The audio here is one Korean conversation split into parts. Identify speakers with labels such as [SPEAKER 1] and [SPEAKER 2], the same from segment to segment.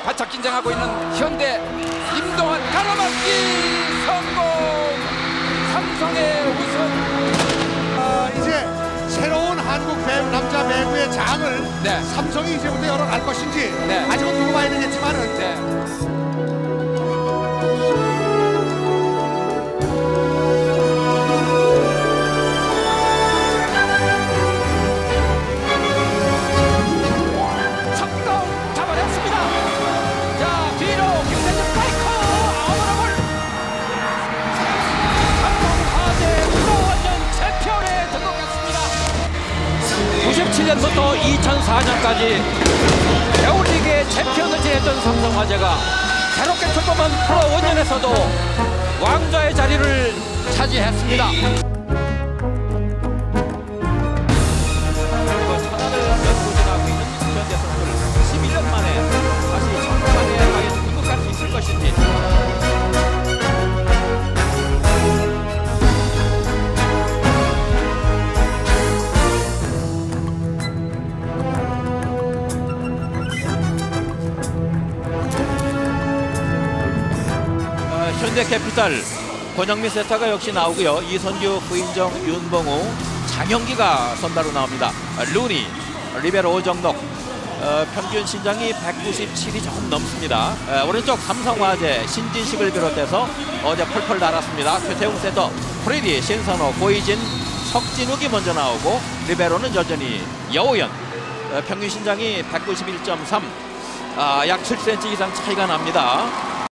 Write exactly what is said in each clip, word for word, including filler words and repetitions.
[SPEAKER 1] 바짝 긴장하고 있는 현대. 임동환 가로막기 성공. 삼성의 우승.
[SPEAKER 2] 어, 이제 새로운 한국 배구, 남자 배구의 장을
[SPEAKER 1] 네.
[SPEAKER 2] 삼성이 이제부터 열어갈 것인지
[SPEAKER 1] 네.
[SPEAKER 2] 아직은 두고 봐야 되겠지만은
[SPEAKER 1] 네.
[SPEAKER 3] 구십칠 년부터 이천사 년까지 겨울리그의 챔피언을 지냈던 삼성화재가 새롭게 출범한 프로 원년에서도 왕좌의 자리를 차지했습니다. 천안을 연구진하고 있는 현대 선수들 십일 년 만에 다시 청산에 과연 입국할 수 있을 것인지. 현대캐피탈 권영민 세터가 역시 나오고요. 이선규, 후인정, 윤봉우, 장영기가 선발로 나옵니다. 루니, 리베로 오정록, 어, 평균 신장이 백구십칠이 조금 넘습니다. 어, 오른쪽 삼성화재 신진식을 비롯해서 어제 펄펄 날았습니다. 최태웅 세터, 프리디, 신선호, 고이진, 석진욱이 먼저 나오고 리베로는 여전히 여우연. 어, 평균 신장이 백구십일 점 삼, 아, 약 칠 센티미터 이상 차이가 납니다.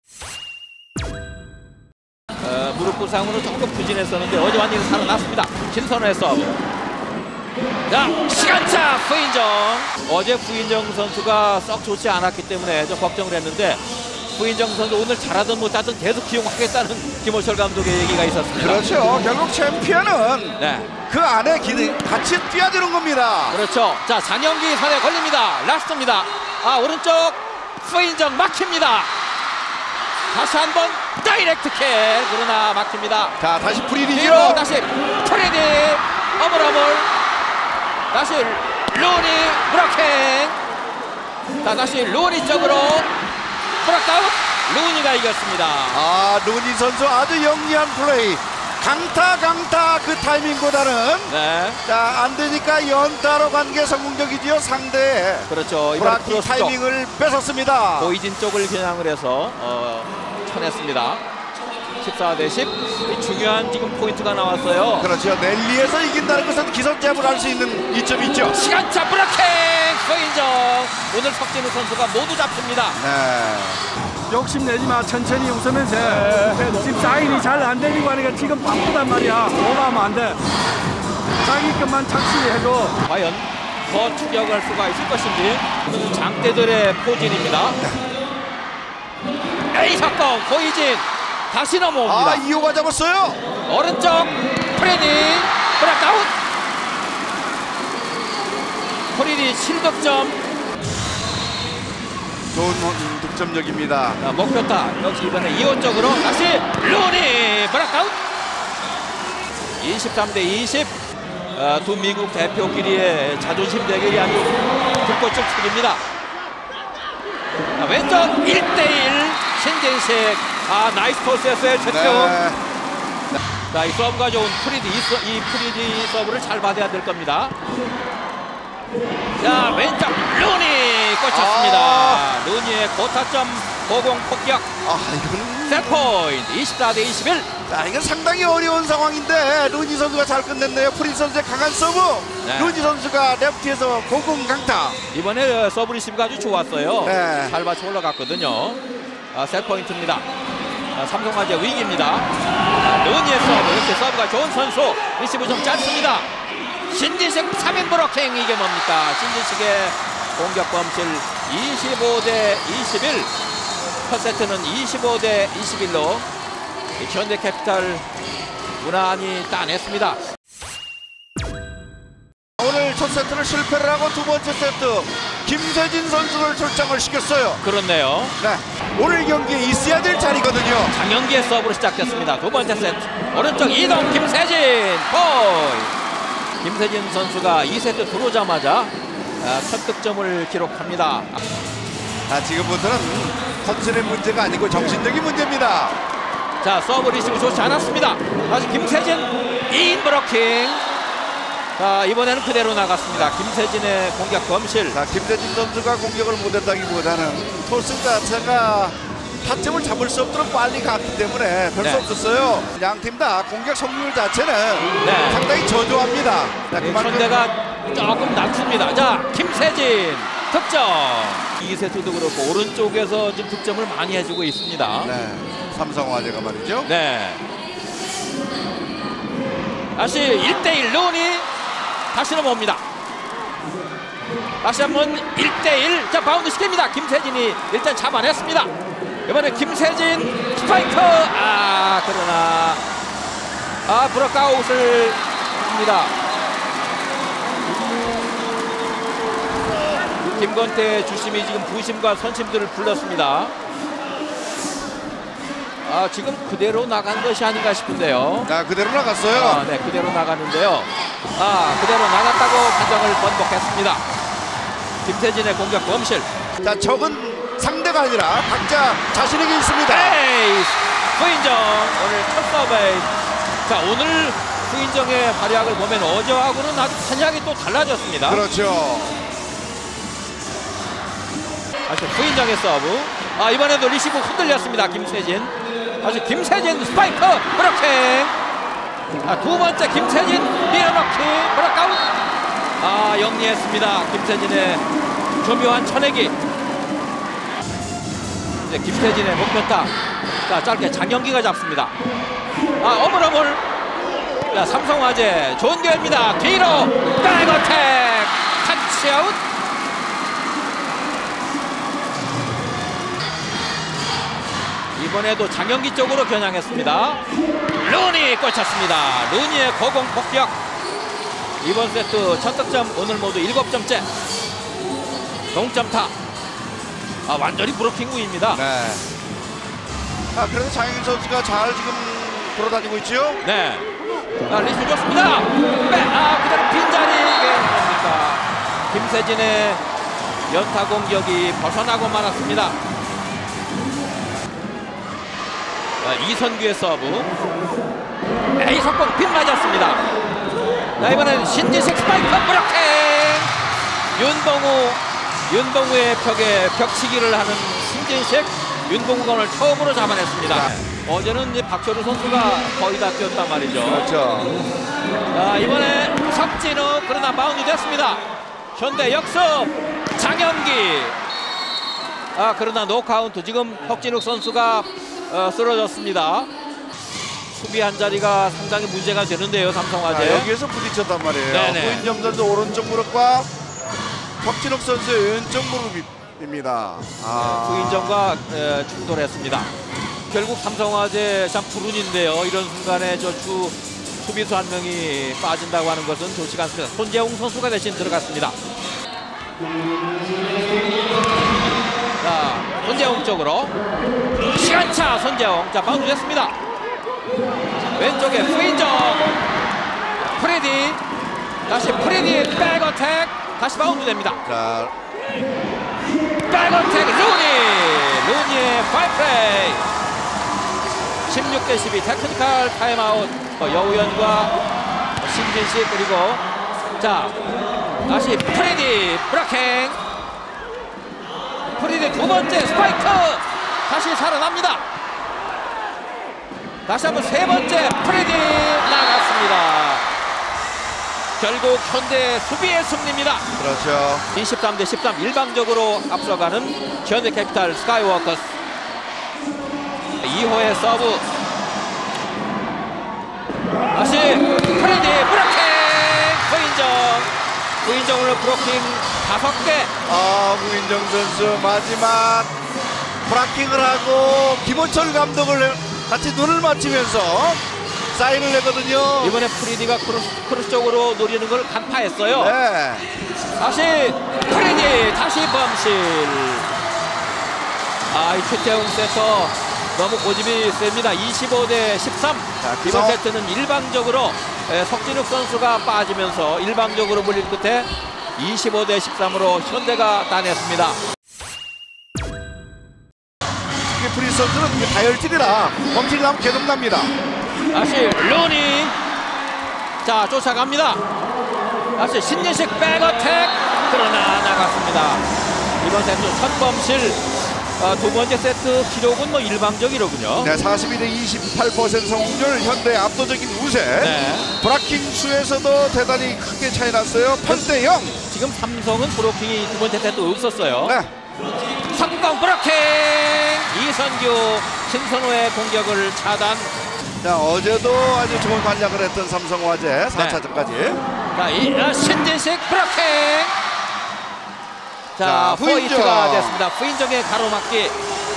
[SPEAKER 3] 어, 무릎 부상으로 조금 부진했었는데 어제 완전히 살아났습니다. 신선호의 서브. 자, 시간차 후인정. 어제 후인정 선수가 썩 좋지 않았기 때문에 좀 걱정을 했는데 후인정 선수 오늘 잘하든 못하든 계속 기용하겠다는 김호철 감독의 얘기가 있었습니다.
[SPEAKER 4] 그렇죠. 결국 챔피언은
[SPEAKER 3] 네,
[SPEAKER 4] 그 안에 기, 같이 뛰어야 되는 겁니다.
[SPEAKER 3] 그렇죠. 자, 장영기 선에 걸립니다. 라스트입니다. 아, 오른쪽 후인정 막힙니다. 다시 한번 다이렉트 킥. 그러나 막힙니다.
[SPEAKER 4] 자, 다시 프리디죠.
[SPEAKER 3] 뒤로 다시 프리디. 어물어물. 다시 루니 브라켄. 자, 다시 루니 쪽으로 브라카웃. 루니가 이겼습니다.
[SPEAKER 4] 아, 루니 선수 아주 영리한 플레이. 강타 강타 그 타이밍보다는
[SPEAKER 3] 네,
[SPEAKER 4] 자, 안 되니까 연타로 간 게 성공적이지요. 상대의
[SPEAKER 3] 그렇죠. 이번
[SPEAKER 4] 브라키
[SPEAKER 3] 크로스 쪽
[SPEAKER 4] 타이밍을 뺏었습니다.
[SPEAKER 3] 고이진 쪽을 겨냥을 해서 어, 쳐냈습니다. 십사 대 십. 중요한 지금 포인트가 나왔어요.
[SPEAKER 4] 그렇죠. 랠리에서 이긴다는 것은 기선제압을 할 수 있는 이점이 있죠.
[SPEAKER 3] 시간차 브라켄 서인정. 오늘 석진우 선수가 모두 잡힙니다.
[SPEAKER 4] 네.
[SPEAKER 5] 욕심내지 마. 천천히 웃으면서 해. 지금 사인이 잘 안 되고 하니까 지금 바쁘단 말이야. 오버하면 안 돼. 자기 것만 착실히 해줘.
[SPEAKER 3] 과연 더 추격할 수가 있을 것인지. 이것은 장대들의 포진입니다. 에이 사건 고이진 다시 넘어옵니다.
[SPEAKER 4] 아, 이호가 잡았어요.
[SPEAKER 3] 오른쪽 프레디 브라카웃. 프리디 칠 득점.
[SPEAKER 4] 좋은 득점력입니다.
[SPEAKER 3] 자, 목표타 역시 이번에 이호 쪽으로 다시 루니 브라카웃. 이십삼 대 이십. 어, 두 미국 대표끼리의 자존심 대결이 아주 불꽃적 축입니다. 자, 왼쪽 일 대 일 신진식. 아, 나이스 토스였어요. 최태웅.
[SPEAKER 4] 네.
[SPEAKER 3] 자, 이 서브가 좋은 프리디. 이, 서, 이 프리디 서브를 잘 받아야 될 겁니다. 자, 왼쪽 루니 꽂혔습니다.
[SPEAKER 4] 아.
[SPEAKER 3] 루니의 고타점 고공 폭격.
[SPEAKER 4] 아, 이거는
[SPEAKER 3] 세트포인트 이십사 대 이십일.
[SPEAKER 4] 자, 이건 상당히 어려운 상황인데 루니 선수가 잘 끝냈네요. 프리디 선수의 강한 서브.
[SPEAKER 3] 네.
[SPEAKER 4] 루니 선수가 레프트에서 고공 강타.
[SPEAKER 3] 이번에 서브 리시브가 아주 좋았어요.
[SPEAKER 4] 네.
[SPEAKER 3] 잘 맞춰 올라갔거든요. 아, 세트포인트입니다. 아, 삼성화재 위기입니다. 아, 루니의 서브. 이렇게 서브가 좋은 선수. 리시브 좀 짧습니다. 신진식 삼 인 브로킹. 이게 뭡니까? 신진식의 공격 범실 이십오 대 이십일. 첫 세트는 이십오 대 이십일로 현대캐피탈 무난히 따냈습니다.
[SPEAKER 4] 오늘 첫 세트를 실패를 하고 두 번째 세트 김세진 선수를 출장을 시켰어요.
[SPEAKER 3] 그렇네요.
[SPEAKER 4] 네, 오늘 경기에 있어야 될 자리거든요.
[SPEAKER 3] 장영기의 서브로 시작됐습니다. 두 번째 세트 오른쪽 이동 김세진 포인트. 김세진 선수가 이 세트 들어오자마자 첫 득점을 기록합니다.
[SPEAKER 4] 아, 지금부터는 컨셉의 문제가 아니고 정신적인 문제입니다.
[SPEAKER 3] 자, 서브 리시브 좋지 않았습니다. 다시 김세진 인 브로킹. 자, 이번에는 그대로 나갔습니다. 김세진의 공격 범실.
[SPEAKER 4] 자, 김세진 선수가 공격을 못했다기보다는 토스 자체가 타점을 잡을 수 없도록 빨리 갔기 때문에 별 수
[SPEAKER 3] 네.
[SPEAKER 4] 없었어요. 양 팀 다 공격 성률 자체는
[SPEAKER 3] 네.
[SPEAKER 4] 상당히 저조합니다. 자, 그만큼
[SPEAKER 3] 현대가 조금 낮춥니다. 자, 김세진 득점. 이 세트도 그렇고 오른쪽에서 지금 득점을 많이 해주고 있습니다.
[SPEAKER 4] 네, 삼성화재가 말이죠.
[SPEAKER 3] 네. 다시 일 대 일 루니 다시 넘어옵니다. 다시 한번 일 대 일. 자, 바운드 시킵니다. 김세진이 일단 잡아냈습니다. 이번에 김세진 스파이크. 아, 그러나 아, 브로크아웃을 합니다. 김건태 주심이 지금 부심과 선심들을 불렀습니다. 아, 지금 그대로 나간 것이 아닌가 싶은데요.
[SPEAKER 4] 자, 그대로 나갔어요.
[SPEAKER 3] 아, 네, 그대로 나갔는데요. 아, 그대로 나갔다고 판정을 번복했습니다. 김세진의 공격 범실.
[SPEAKER 4] 자, 적은 상대가 아니라 각자 자신에게 있습니다.
[SPEAKER 3] 에이스 후인정 오늘 첫 서브에이스. 자, 오늘 후인정의 활약을 보면 어제하고는 아주 한약이 또 달라졌습니다.
[SPEAKER 4] 그렇죠.
[SPEAKER 3] 다시 후인정의 서브. 아, 이번에도 리시브 흔들렸습니다. 김세진. 다시 김세진 스파이크 브로킹. 아, 두 번째 김세진 밀어넣기 브로크아웃. 아, 영리했습니다. 김세진의 교묘한 쳐내기. 이제 김세진의 목표타. 자, 짧게 장영기가 잡습니다. 아, 어물어물. 자, 삼성화재 좋은 기회입니다. 뒤로 백어택 터치아웃. 이번에도 장영기 쪽으로 겨냥했습니다. 루니 꽂혔습니다. 루니의 고공 폭격. 이번 세트 첫 득점, 오늘 모두 일곱 점째. 동점타. 아, 완전히 브로킹 우입니다.
[SPEAKER 4] 네. 아, 그래도 장영일 선수가 잘 지금 돌아다니고 있죠.
[SPEAKER 3] 네. 아, 리스 좋습니다. 네. 아, 그대로 빈자리. 이게 뭡니까? 김세진의 연타 공격이 벗어나고 말았습니다. 자, 이선규의 서브. 에이, 속공 빗 맞았습니다. 자, 이번엔 신지식 스파이크 브로킹. 윤봉우. 윤봉우의 벽에 벽치기를 하는 신진식. 윤봉우가 오늘 처음으로 잡아냈습니다. 네. 어제는 이제 박철우 선수가 거의 다 뛰었단 말이죠.
[SPEAKER 4] 그렇죠.
[SPEAKER 3] 자, 이번에 석진우. 그러나 마운드 됐습니다. 현대 역습 장현기. 아, 그러나 노카운트. 지금 석진욱 선수가 어, 쓰러졌습니다. 수비 한 자리가 상당히 문제가 되는데요, 삼성화재.
[SPEAKER 4] 아, 여기에서 부딪혔단 말이에요.
[SPEAKER 3] 네네.
[SPEAKER 4] 후인정 선수 오른쪽 무릎과 혁진욱 선수의 왼쪽 무릎입니다. 아.
[SPEAKER 3] 후인정과 에, 충돌했습니다. 결국 삼성화재 참 불운인데요. 이런 순간에 저주 수비수 한 명이 빠진다고 하는 것은 좋지가 않습니다. 손재홍 선수가 대신 들어갔습니다. 자, 손재홍 쪽으로 시간차. 손재홍. 자, 바운드 됐습니다. 왼쪽에 후인정. 프레디. 다시 프레디 백어택. 다시 바운드 됩니다.
[SPEAKER 4] 자,
[SPEAKER 3] 백어택 루니. 루니의 파이프레이. 십육 대 십이 테크니컬 타임아웃. 여우현과 신진식. 그리고 자, 다시 프레디 브로킹. 프레디 두 번째 스파이크. 다시 살아납니다. 다시 한번 세 번째 프레디 나갔습니다. 결국 현대 수비의 승리입니다.
[SPEAKER 4] 그렇죠.
[SPEAKER 3] 이십삼 대 십삼 일방적으로 앞서가는 현대캐피탈 스카이워커스. 이 호의 서브. 다시 프레디 브로킹. 후인정. 후인정 오늘 브로킹 다섯 개.
[SPEAKER 4] 아, 후인정 선수 마지막 브라킹을 하고 김호철 감독을 같이 눈을 맞추면서 사인을 내거든요.
[SPEAKER 3] 이번에 프레디가 크로스, 크로스 쪽으로 노리는 걸 간파했어요.
[SPEAKER 4] 네.
[SPEAKER 3] 다시 프레디. 다시 범실. 아, 이 최태웅 세터 너무 고집이 셉니다. 이십오 대 십삼.
[SPEAKER 4] 자,
[SPEAKER 3] 이번
[SPEAKER 4] 기성.
[SPEAKER 3] 세트는 일방적으로 에, 석진욱 선수가 빠지면서 일방적으로 물린 끝에 이십오 대 십삼으로 현대가 따냈습니다.
[SPEAKER 4] 프리스 선수는 이게 다혈질이라 범실이 나면 계속 납니다.
[SPEAKER 3] 다시 루니. 자, 쫓아갑니다. 다시 신예식 백어택. 그러나 나갔습니다. 이번 세트 첫 범실. 아, 두 번째 세트 기록은 뭐 일방적이로군요.
[SPEAKER 4] 네, 사십일 대 이십팔 퍼센트 성공률 현대의 압도적인 우세.
[SPEAKER 3] 네.
[SPEAKER 4] 브라킹 수에서도 대단히 크게 차이 났어요. 팔 대 영.
[SPEAKER 3] 지금 삼성은 브로킹이 두 번째 세트 없었어요.
[SPEAKER 4] 네.
[SPEAKER 3] 성공 브로킹. 이선규 신선호의 공격을 차단.
[SPEAKER 4] 자, 어제도 아주 좋은 활약을 했던 삼성화재 사 차전까지.
[SPEAKER 3] 자, 이 아, 신진식 브로킹. 자,
[SPEAKER 4] 자,
[SPEAKER 3] 포인트가
[SPEAKER 4] 후인정.
[SPEAKER 3] 됐습니다. 후인정의 가로막기.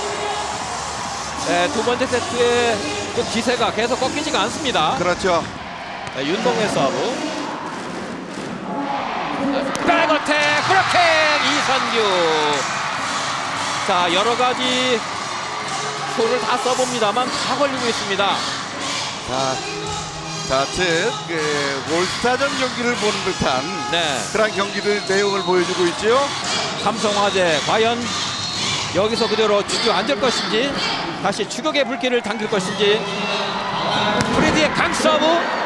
[SPEAKER 3] 네, 두 번째 세트의 그 기세가 계속 꺾이지가 않습니다.
[SPEAKER 4] 그렇죠.
[SPEAKER 3] 네, 윤동의 서브. 백어택 브로킹 이선규. 자, 여러 가지 손을 다 써봅니다만 다 걸리고 있습니다.
[SPEAKER 4] 자, 자, 즉 그, 올스타전 경기를 보는 듯한
[SPEAKER 3] 네,
[SPEAKER 4] 그런 경기들 내용을 보여주고 있죠.
[SPEAKER 3] 삼성화재 과연 여기서 그대로 주저앉을 것인지 다시 추격의 불길을 당길 것인지. 프리디의 강서브.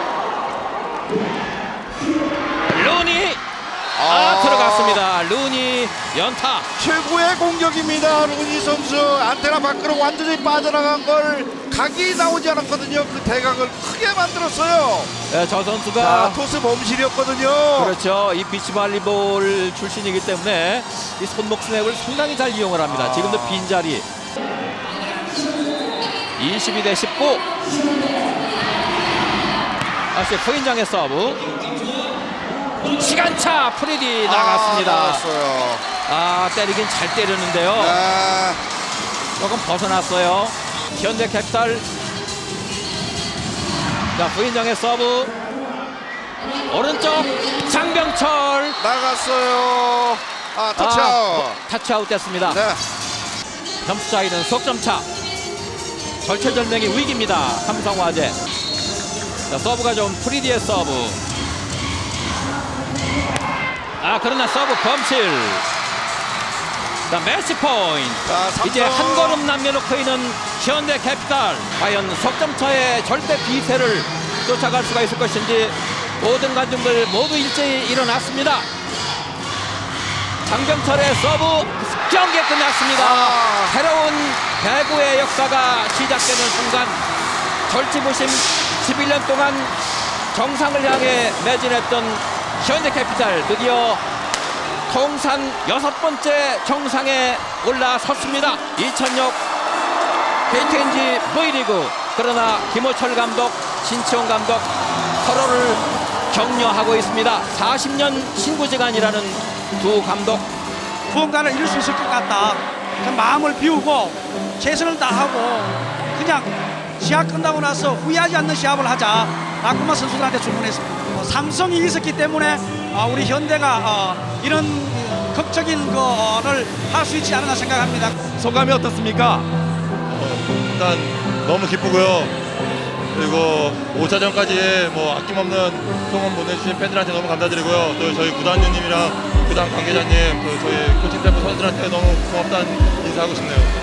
[SPEAKER 3] 루니. 아,
[SPEAKER 4] 아.
[SPEAKER 3] 들어갔습니다. 루니 연타.
[SPEAKER 4] 최고의 공격입니다. 루니 선수 안테나 밖으로 완전히 빠져나간 걸 각이 나오지 않았거든요. 그 대각을 크게 만들었어요.
[SPEAKER 3] 네, 저
[SPEAKER 4] 자,
[SPEAKER 3] 선수가
[SPEAKER 4] 토스 몸실이었거든요.
[SPEAKER 3] 그렇죠. 이 비치발리볼 출신이기 때문에 이 손목 스냅을 상당히 잘 이용을 합니다. 지금도 빈자리. 이십이 대 십구. 다시 포인장의 서브. 시간차 프리디 나갔습니다.
[SPEAKER 4] 아, 나갔어요.
[SPEAKER 3] 아, 때리긴 잘 때렸는데요.
[SPEAKER 4] 아,
[SPEAKER 3] 조금 벗어났어요. 현대캐피탈. 자, 부인정의 서브. 오른쪽 장병철.
[SPEAKER 4] 나갔어요. 아, 터치아웃.
[SPEAKER 3] 아, 터치아웃 됐습니다.
[SPEAKER 4] 네.
[SPEAKER 3] 점수 차이는 석점차. 절체절명의 위기입니다. 삼성화재. 자, 서브가 좀 프리디의 서브. 아, 그러나 서브 범실. 자, 매치 포인트.
[SPEAKER 4] 자, 삼성.
[SPEAKER 3] 이제 한 걸음 남겨놓고 있는 현대캐피탈. 과연 석점차의 절대 비세를 쫓아갈 수가 있을 것인지. 모든 관중들 모두 일제히 일어났습니다. 장병철의 서브. 경기 끝났습니다.
[SPEAKER 4] 아.
[SPEAKER 3] 새로운 배구의 역사가 시작되는 순간 절치부심 십일 년 동안 정상을 향해 매진했던 현대캐피탈 드디어 통산 여섯 번째 정상에 올라섰습니다. 이천육 케이티엔지 V리그. 그러나 김호철 감독, 신치용 감독 서로를 격려하고 있습니다. 사십 년 신구지간이라는 두 감독.
[SPEAKER 6] 무언가를 이룰 수 있을 것 같다. 마음을 비우고 최선을 다하고 그냥 시합 끝나고 나서 후회하지 않는 시합을 하자 라고만 선수들한테 주문했습니다. 어, 삼성이 있었기 때문에 어, 우리 현대가 어, 이런 극적인 거를 할 수 있지 않나 생각합니다.
[SPEAKER 5] 소감이 어떻습니까?
[SPEAKER 7] 일단 너무 기쁘고요. 그리고 오 차전까지 뭐 아낌없는 성원 보내주신 팬들한테 너무 감사드리고요. 또 저희 구단주님이랑 구단 관계자님, 그 저희 코칭 스태프 선수들한테 너무 고맙다는 인사하고 싶네요.